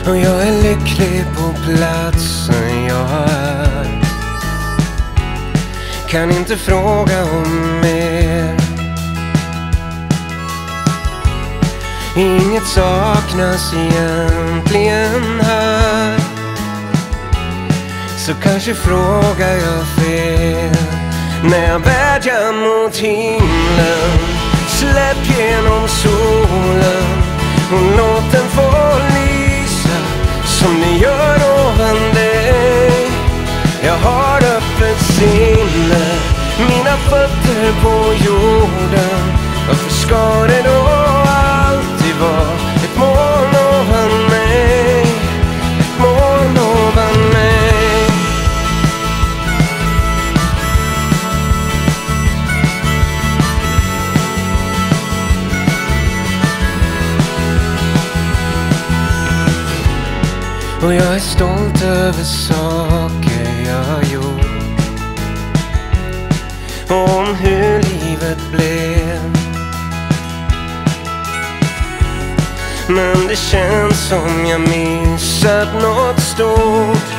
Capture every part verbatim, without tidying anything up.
Och jag är lycklig på platsen jag är. Kan inte fråga om mer. Inget saknas egentligen här. Så kanske frågar jag fel när jag vädjar mot himlen. Släpp genom solen och låt den få lysa som ni gör ovan dig. Jag har öppet sinne, mina fötter på jorden. Varför ska det då alltid vara ett moln ovan mig? Ett moln ovan mig. Och jag är stolt över saker jag har gjort. Om hur livet blev. Men det känns som jag missat något stort.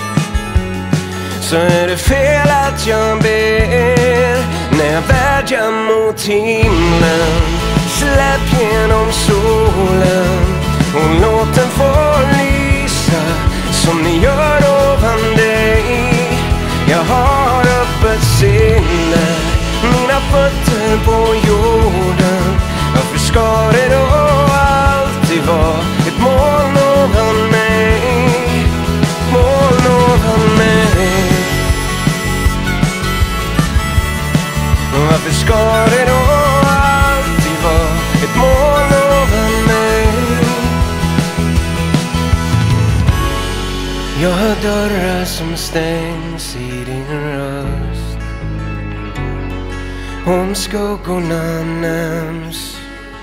Så är det fel att jag ber när jag vädjar mot himlen. Släpp genom solen och låt den få lysa som ni gör ovan dig. Jag har öppet sinne, mina fötter på jorden. Varför ska det då alltid vara ett moln ovan mig? Moln ovan mig. Varför ska det då alltid vara ett moln ovan mig? Jag hör dörrar som stängs i din röst. Om skuggorna nämns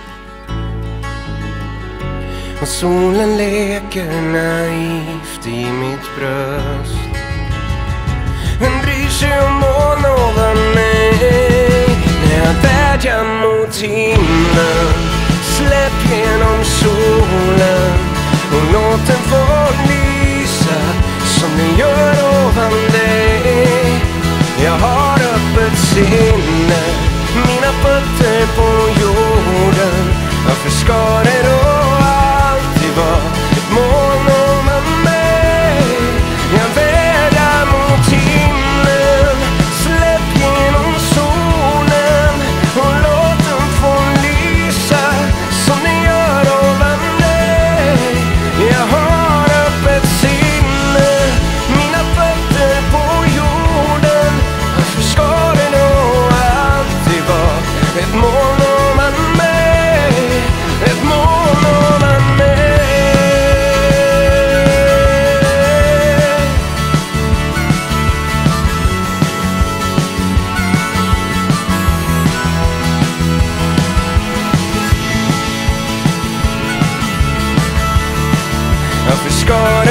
och solen leker naivt i mitt bröst. Vem bryr sig om moln ovan mig? När jag vädjar mot himlen. Släpp genom solen och låt den få lysa som den gör ovan dig. Jag har öppet sinne, mina fötter på jorden. Varför ska det då alltid vara ett moln ovan mig? Jag vädjar mot himlen. Släpp genom solen och låt den få lysa som den gör ovan dig. Jag har öppet sinne, mina fötter på jorden. Varför ska det då alltid vara ett moln ovan mig? Ett moln ovan mig. Varför ska